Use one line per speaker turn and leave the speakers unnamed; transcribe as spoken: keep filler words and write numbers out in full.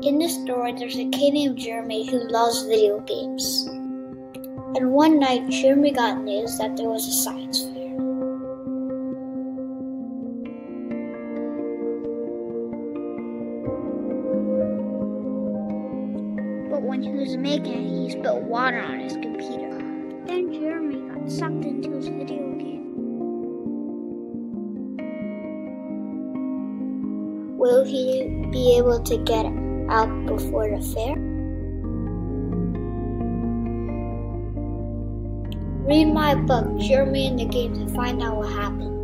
In the story, there's a kid named Jeremy who loves video games. And one night, Jeremy got news that there was a science fair. But when he was making it, he spilled water on his computer. Then Jeremy got sucked into his video game. Will he be able to get out before the fair? Read my book, Jeremy in the Game, to find out what happened.